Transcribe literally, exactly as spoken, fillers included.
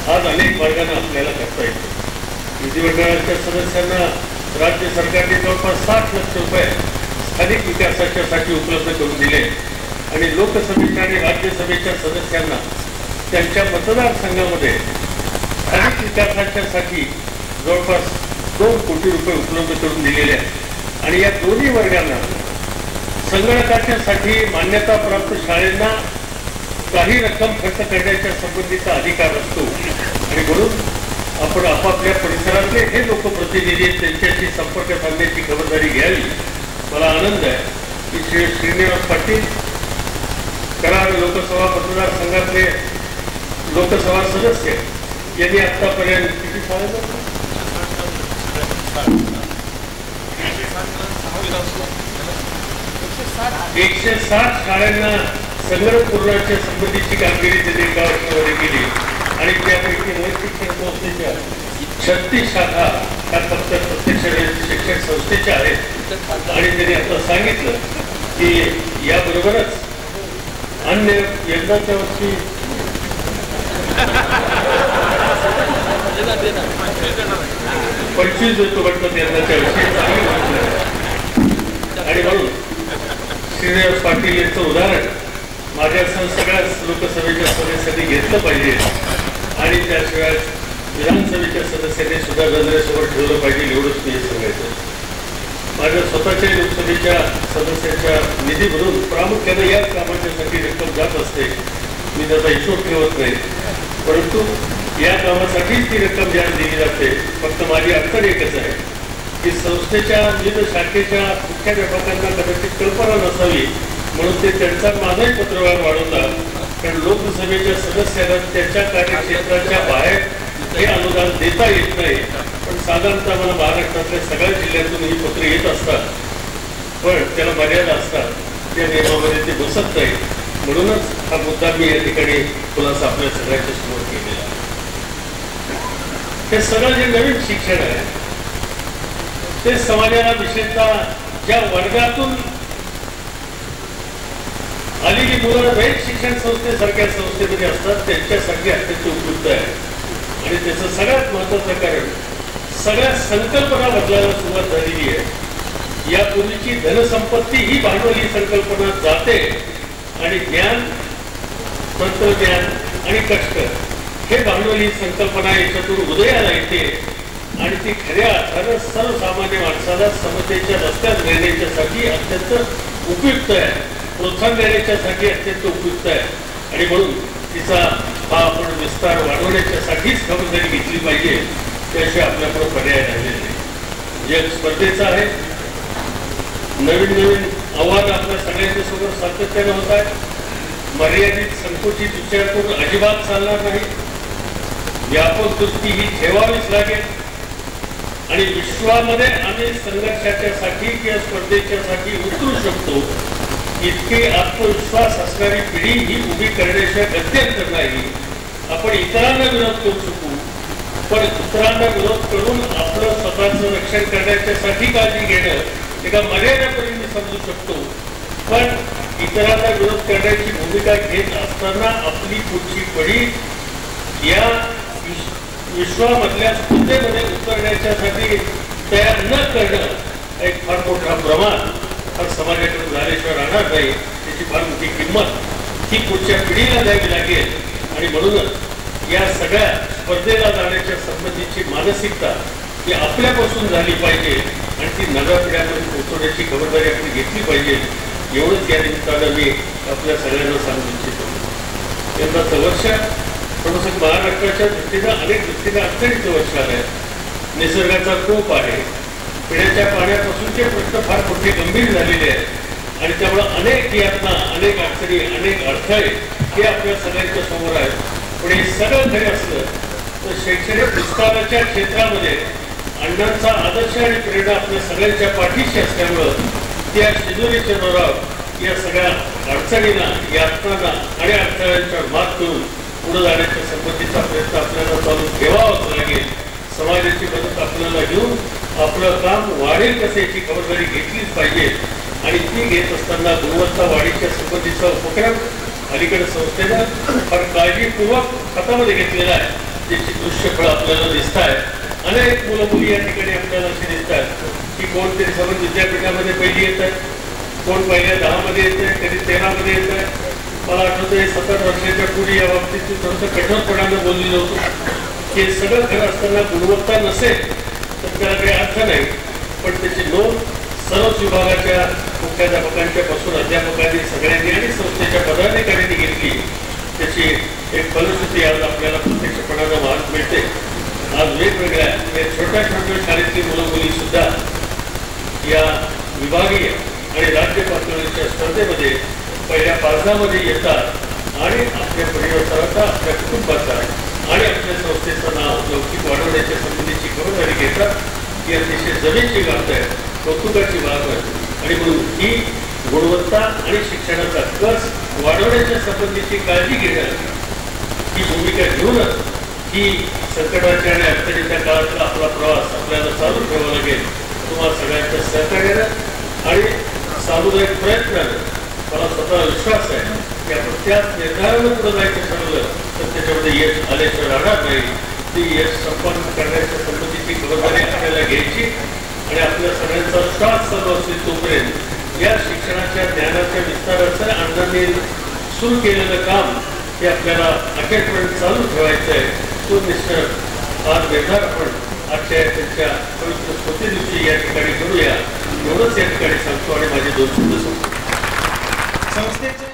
आज अनेक मार्गाने आपल्याला करता येतो. विधिमंडळाच्या सदस्यांना राज्य सरकारने जवळपास साठ लक्ष रुपये स्थानिक विकासाच्यासाठी उपलब्ध करून दिले आणि लोकसभेच्या आणि राज्यसभेच्या सदस्यांना त्यांच्या मतदारसंघामध्ये स्थानिक विकासाच्यासाठी जवळपास दोन कोटी रुपये उपलब्ध करून दिलेले आहेत. आणि या दोन्ही वर्गांना संगणकाच्यासाठी मान्यता प्राप्त शाळांना काही रक्कम खर्च करण्याच्या संबंधीचा अधिकार असतो. आणि म्हणून आपण आपापल्या परिसरातले हे लोकप्रतिनिधी त्यांच्याशी संपर्क साधण्याची खबरदारी घ्यावी. मला आनंद आहे की श्री श्रीनिवास पाटील कराड लोकसभा मतदारसंघातले लोकसभा सदस्य यांनी आतापर्यंत किती एकशे साठ शाळांना संगणक पुरवण्याच्या संबंधीची कामगिरी त्यांनी एका वर्षामध्ये केली आणि त्यापैकी वन शिक्षण संस्थेच्या छत्तीस शाखा ह्या फक्त प्रत्यक्ष शिक्षण संस्थेच्या आहेत. आणि त्यांनी आता सांगितलं की याबरोबरच अन्य यंदाच्या वर्षी पंचवीस देतो म्हणतात यंदाच्या वर्षी. आणि म्हणून श्रीनिवास पाटील यांचं उदाहरण माझ्यासह सगळ्याच लोकसभेच्या सदस्यांनी घेतलं पाहिजे आणि त्याशिवाय विधानसभेच्या सदस्यांनी सुद्धा नजरेसमोर ठेवलं पाहिजे. एवढंच मी सांगायचं. माझ्या स्वतःच्या लोकसभेच्या सदस्यांच्या निधीमधून प्रामुख्याने याच कामाच्यासाठी रक्कम जात असते. मी त्याचा हिशोब ठेवत नाही, परंतु या कामासाठीच ती रक्कम ज्या दिली जाते. फक्त माझी अडचण एकच आहे की संस्थेच्या विविध शाखेच्या मुख्याध्यापकांना कदाचित कल्पना नसावी म्हणून ते त्यांचा माझाही पत्रव्यवहार वाढवतात. कारण लोकसभेच्या सदस्यांना त्याच्या कार्यक्षेत्राच्या बाहेर हे अनुदान देता येत नाही. पण साधारणतः मला महाराष्ट्रातल्या सगळ्या जिल्ह्यातून ही पत्र येत असतात, पण त्याला मर्यादा असतात. त्या नियमामध्ये ते बसत नाही. म्हणूनच हा मुद्दा मी या ठिकाणी खुलासा आपल्या सगळ्यांच्या समोर केलेला. हे सगळं जे नवीन शिक्षण आहे ते समाजाला विशेषतः ज्या वर्गातून आलेली मुलं रयत शिक्षण संस्थेसारख्या संस्थेमध्ये असतात त्यांच्यासाठी अत्यंत उपयुक्त आहे. आणि त्याचं सगळ्यात महत्वाचं कारण सगळ्या संकल्पना बदलायला सुरुवात झालेली आहे. यापूर्वीची धनसंपत्ती ही भांडवली संकल्पना जाते आणि ज्ञान, तंत्रज्ञान आणि कष्ट हे भांडवली संकल्पना याच्यातून उदयाला येते आणि ती खऱ्या अर्थानं सर्वसामान्य माणसाला समतेच्या रस्त्यात नेण्याच्यासाठी अत्यंत उपयुक्त आहे, प्रोत्साहन देण्याच्यासाठी अत्यंत उपयुक्त आहे. आणि म्हणून तिचा हा आपण विस्तार वाढवण्याच्यासाठीच खबरदारी घेतली पाहिजे. त्याशिवाय आपल्याकडे पर्याय राहिलेले नाही. जग स्पर्धेचं आहे. नवीन नवीन आव्हान आपल्या सगळ्यांच्या समोर सातत्याने होत आहे. मर्यादित संकुचित विचार करून अजिबात चालणार नाही. व्यापक दृष्टी ही ठेवावीच लागेल. आणि विश्वामध्ये आम्ही संघर्षाच्यासाठी किंवा स्पर्धेच्यासाठी उतरू शकतो इतके आत्मविश्वास असणारी पिढी ही उभी करण्याशिवाय गत्यंतर नाही. आपण इतरांना विरोध करू शकू, पण इतरांना विरोध करून आपलं स्वतःचं रक्षण करण्याच्यासाठी काळजी घेणं एका मर्यादेपर्यंत मी समजू शकतो. पण इतरांना विरोध करण्याची भूमिका घेत असताना आपली पुढची पिढी या विश्वामधल्या स्पर्धेमध्ये उतरण्याच्यासाठी तयार न करणं एक फार मोठा प्रमाण हा समाजाकडे झाल्याशिवाय राहणार नाही. त्याची फार मोठी किंमत ही पुढच्या पिढीला द्यावी लागेल. आणि म्हणूनच या सगळ्या स्पर्धेला जाण्याच्या संबंधीची मानसिकता ही आपल्यापासून झाली पाहिजे आणि ती नव्या पिढ्यांमध्ये पोहोचवण्याची खबरदारी आपण घेतली पाहिजे. एवढंच या निमित्तानं मी आपल्या सगळ्यांना सांगू इच्छितो. यंदाचं वर्ष थोडंसं महाराष्ट्राच्या दृष्टीनं अनेक दृष्टीनं अडचणीचं वर्ष आलं आहे. निसर्गाचा कोप आहे. पिण्याच्या पाण्यापासूनचे प्रश्न फार मोठे गंभीर झालेले आहेत आणि त्यामुळे अनेक यातना, अनेक अडचणी, अनेक अडथळे हे आपल्या सगळ्यांच्या समोर आहेत. पण हे सगळं खरे असलं तर शैक्षणिक विस्ताराच्या क्षेत्रामध्ये अण्णांचा आदर्श आणि प्रेरणा आपल्या सगळ्यांच्या पाठीशी असल्यामुळं त्या शिदोरीच्या जोरावर या सगळ्या अडचणींना, यातनांना आणि अडथळ्यांच्यावर मात करून पुढे जाण्याच्या संबंधीचा प्रयत्न आपल्याला चालू ठेवावाच लागेल. समाजाची मदत आपल्याला घेऊन आपलं काम वाढेल कसं याची खबरदारी घेतलीच पाहिजे. आणि ती घेत असताना गुणवत्ता वाढीच्या संबंधीचा उपक्रम अलीकडे संस्थेनं फार काळजीपूर्वक हातामध्ये घेतलेला आहे. त्याची दृश्यफळ आपल्याला दिसत आहेत. अनेक मुलं मुली या ठिकाणी आपल्याला असे दिसतात की कोणतरी समज विद्यापीठामध्ये पहिली येत आहेत, कोण पहिल्या दहा मध्ये येत आहे, कधी तेरा मध्ये येत आहे. मला आठवतं सतरा वर्षाच्या पूर्वी या बाबतीत थोडंसं कठोरपणानं बोललेलं होतं की हे सगळं खरं असताना गुणवत्ता नसेल तर त्याला काही अर्थ नाही, पण त्याची नोंद सर्वच विभागाच्या मुख्याध्यापकांच्या पासून अध्यापकांनी सगळ्यांनी आणि संस्थेच्या पदाधिकाऱ्यांनी घेतली. त्याची एक फलश्रुती आज आपल्याला प्रत्यक्षपणानं मार्ग मिळते. आज वेगवेगळ्या या छोट्या छोट्या शाळेतली मुलं मुली सुद्धा या विभागीय आणि राज्य पातळीच्या स्पर्धेमध्ये पहिल्या पाचमध्ये येतात आणि आपल्या परिवाराचा, आपल्या कुटुंबाचा आणि आपल्या संस्थेचं नाव लौकिक वाढवण्याच्या संबंधीची खबरदारी घेतात. ही अतिशय जमेची बाब आहे, कौतुकाची बाब आहे. आणि म्हणून ही गुणवत्ता आणि शिक्षणाचा कस वाढवण्याच्या संबंधीची काळजी घेणं ही भूमिका घेऊनच ही संकटाच्या आणि अडचणीच्या काळातला आपला प्रवास आपल्याला चालू ठेवावा लागेल. तुम्हाला सगळ्यांच्या सहकार्यानं आणि सामुदायिक प्रयत्नानं मला स्वतः विश्वास आहे की आपण त्याच निर्धारानं पुढे जायचं ठरवलं तर त्याच्यामध्ये यश आल्याशिवाय राहणार नाही. ती यश संपन्न करण्याच्या संबंधीची खबरदारी आपल्याला घ्यायची आणि आपल्या सगळ्यांचा श्वास चालू असेल तोपर्यंत या शिक्षणाच्या ज्ञानाच्या विस्ताराचं अण्णांनी सुरू केलेलं काम हे आपल्याला अखेरपर्यंत चालू ठेवायचं आहे. तो निश्चय आज निर्धार आपण आजच्या त्यांच्या पवित्र स्मृती दिवशी या ठिकाणी करूया. एवढंच या ठिकाणी सांगतो आणि माझे दोन शब्द सांगतो. संस्थेचे